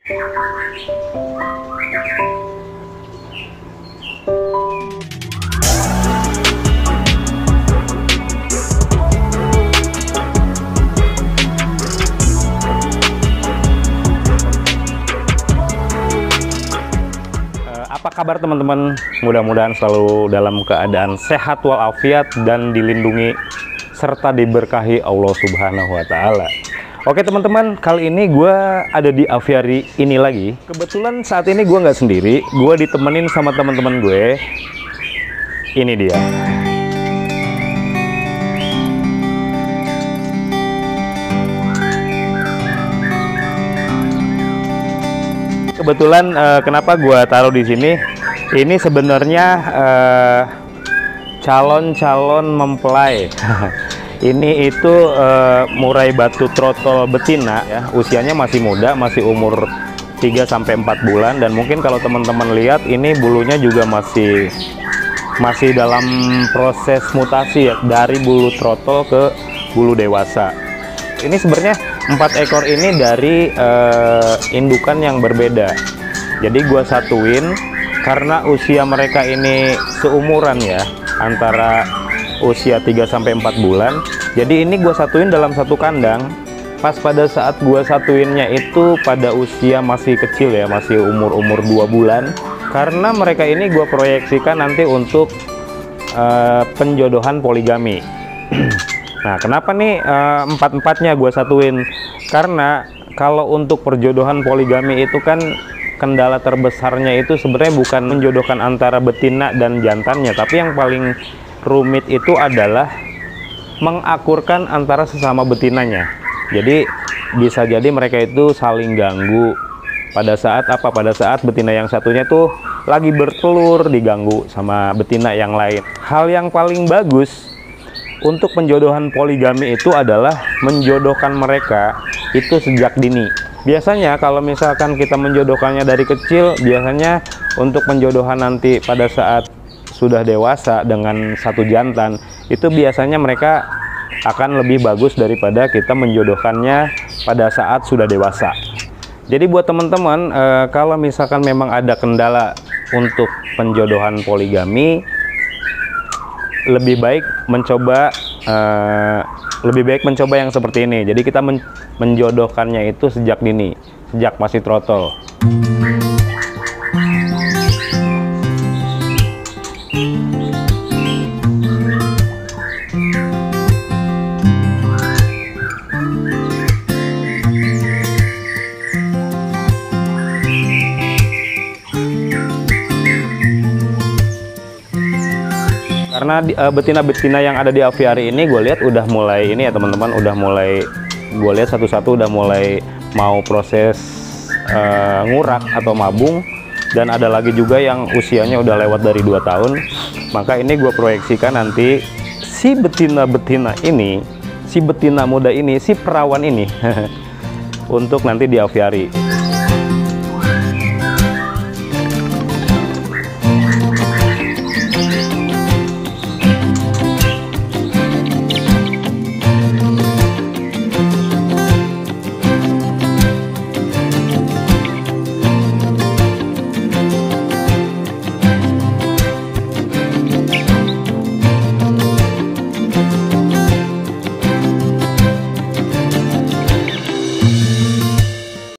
Apa kabar teman-teman? Mudah-mudahan selalu dalam keadaan sehat walafiat dan dilindungi serta diberkahi Allah Subhanahu wa Ta'ala. Oke teman-teman, kali ini gue ada di aviari ini lagi. Kebetulan saat ini gue nggak sendiri, gue ditemenin sama teman-teman gue. Ini dia. Kebetulan kenapa gue taruh di sini? Ini sebenarnya calon-calon mempelai. Ini itu murai batu trotol betina ya. Usianya masih muda, masih umur 3-4 bulan, dan mungkin kalau teman-teman lihat ini bulunya juga masih dalam proses mutasi ya, dari bulu trotol ke bulu dewasa. Ini sebenarnya 4 ekor ini dari indukan yang berbeda. Jadi gua satuin karena usia mereka ini seumuran ya, antara usia 3-4 bulan. Jadi ini gua satuin dalam satu kandang. Pas pada saat gua satuinnya itu pada usia masih kecil ya, masih umur 2 bulan. Karena mereka ini gua proyeksikan nanti untuk penjodohan poligami. Nah, kenapa nih 4-4-nya gue satuin? Karena kalau untuk perjodohan poligami itu kan kendala terbesarnya itu sebenarnya bukan menjodohkan antara betina dan jantannya, tapi yang paling rumit itu adalah mengakurkan antara sesama betinanya. Jadi bisa jadi mereka itu saling ganggu pada saat apa? Pada saat betina yang satunya tuh lagi bertelur diganggu sama betina yang lain. Hal yang paling bagus untuk penjodohan poligami itu adalah menjodohkan mereka itu sejak dini. Biasanya kalau misalkan kita menjodohkannya dari kecil, biasanya untuk penjodohan nanti pada saat sudah dewasa dengan satu jantan, itu biasanya mereka akan lebih bagus daripada kita menjodohkannya pada saat sudah dewasa. Jadi buat teman-teman, kalau misalkan memang ada kendala untuk penjodohan poligami, lebih baik mencoba yang seperti ini. Jadi kita menjodohkannya itu sejak dini, sejak masih trotol. Karena betina-betina yang ada di aviari ini gue lihat udah mulai ini ya teman-teman, udah mulai gue lihat satu-satu udah mulai mau proses ngurak atau mabung, dan ada lagi juga yang usianya udah lewat dari 2 tahun. Maka ini gue proyeksikan nanti si betina-betina ini, si betina muda ini, si perawan ini untuk nanti di aviari.